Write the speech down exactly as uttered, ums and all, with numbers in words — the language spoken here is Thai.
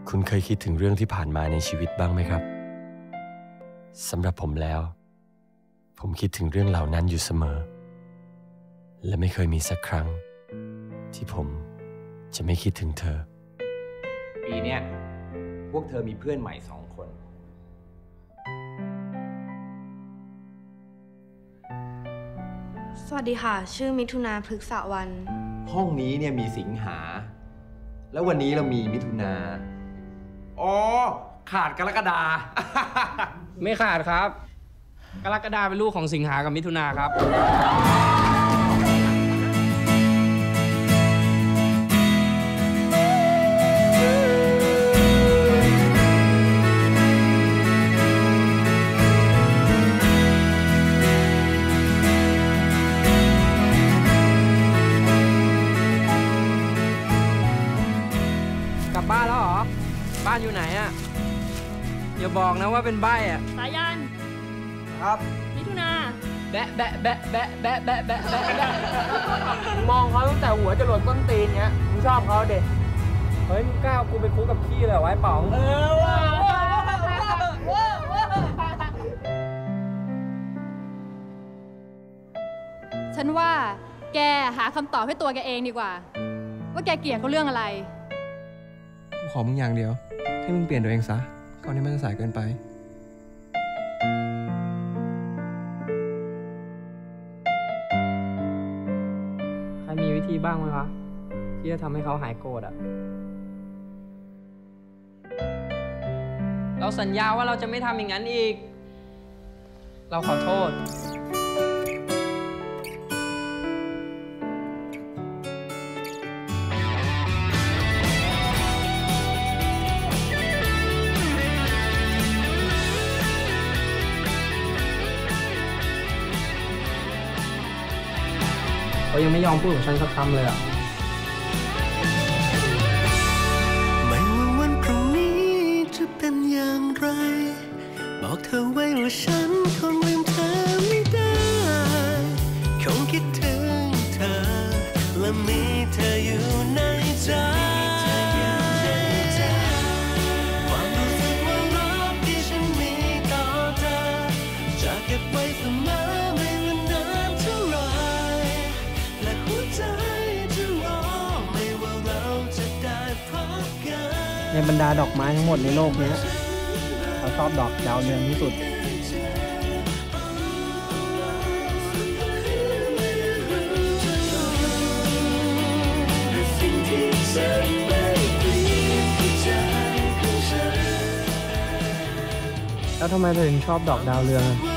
คุณเคยคิดถึงเรื่องที่ผ่านมาในชีวิตบ้างไหมครับสำหรับผมแล้วผมคิดถึงเรื่องเหล่านั้นอยู่เสมอและไม่เคยมีสักครั้งที่ผมจะไม่คิดถึงเธอปีเนี้ยพวกเธอมีเพื่อนใหม่สองคนสวัสดีค่ะชื่อมิถุนาพฤกษวรรณห้องนี้เนี่ยมีสิงหาแล้ววันนี้เรามีมิถุนาอ๋อขาดกรกฎาไม่ขาดครับกรกฎาเป็นลูกของสิงหากับมิถุนาครับกลับบ้านแล้วเหรอบ้านอยู่ไหนอะอย่าบอกนะว่าเป็นใบ้อะสายันครับมิถุนาแบะแบะแบะแบะแบะแบะแบะแบะแบะมองเขาตั้งแต่หัวจรดต้นตีนเงี้ยมึงชอบเขาเด็กเฮ้ยมึงกล้ากูไปคุกกับขี้เลยไว้ป๋องเออว้าฉันว่าแกหาคำตอบให้ตัวแกเองดีกว่าว่าแกเกลียดเขาเรื่องอะไรขอมึงอย่างเดียวให้มึงเปลี่ยนตัวเองซะก่อนที่มันจะสายเกินไปใครมีวิธีบ้างไหมวะที่จะทำให้เขาหายโกรธอ่ะเราสัญญาว่าเราจะไม่ทำอย่างนั้นอีกเราขอโทษเขายังไม่ยอมพูดกับฉันสักคำเลยอ่ะไม่ว่าวันพรุ่งนี้จะเป็นอย่างไรบอกเธอไว้ว่าฉันคงลืมเธอไม่ได้คงคิดถึงเธอและมีเธออยู่ในใจความรู้สึกว่ารักที่ฉันมีต่อเธอจะเก็บไว้เสมอในบรรดาดอกไม้ทั้งหมดในโลกนี้เขาชอบดอกดาวเรืองที่สุดแล้วทำไมเธอถึงชอบดอกดาวเรือง